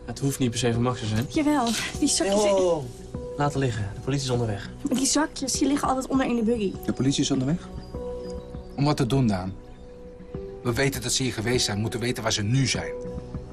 Het hoeft niet per se van Max te zijn. Jawel, die zakjes... Oh. Laten liggen, de politie is onderweg. Die zakjes, die liggen altijd onder in de buggy. De politie is onderweg? Om wat te doen, Daan? We weten dat ze hier geweest zijn, moeten weten waar ze nu zijn.